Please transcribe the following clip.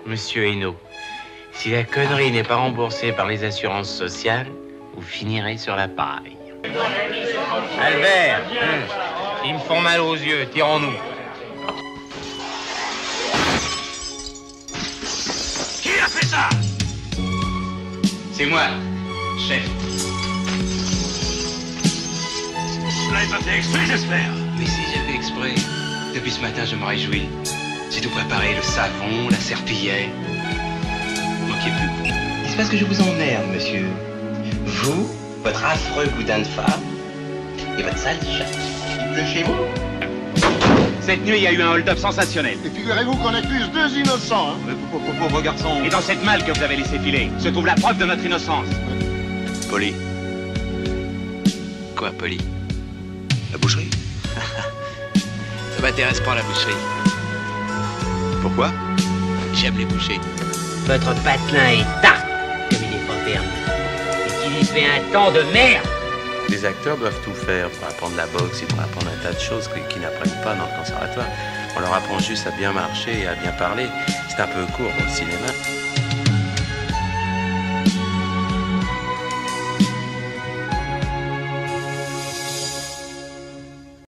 Monsieur Hainaut, si la connerie n'est pas remboursée par les assurances sociales, vous finirez sur la paille. Albert, ils me font mal aux yeux, tirons-nous. Qui a fait ça? C'est moi, chef. Vous l'avez pas fait exprès, j'espère. Mais si j'ai fait exprès. Depuis ce matin, je me réjouis. J'ai tout préparé, le savon, la serpillière. Manquez plus que vous. C'est parce que je vous emmerde, monsieur. Vous, votre affreux boudin de femme, et votre sale chat. Il pleut chez vous. Cette nuit, il y a eu un hold-up sensationnel. Et figurez-vous qu'on accuse 2 innocents, hein. Pauvre garçon. Et dans cette malle que vous avez laissé filer, se trouve la preuve de notre innocence. Poli. Quoi, Poli? La boucherie? Ça m'intéresse pas, la boucherie. Pourquoi? J'aime les bouchers. Votre patelin est tarte, comme il n'est pas ferme. Et qu'il y fait un temps de merde. Les acteurs doivent tout faire pour apprendre la boxe, ils doivent apprendre un tas de choses qu'ils n'apprennent pas dans le conservatoire. On leur apprend juste à bien marcher et à bien parler. C'est un peu court dans le cinéma.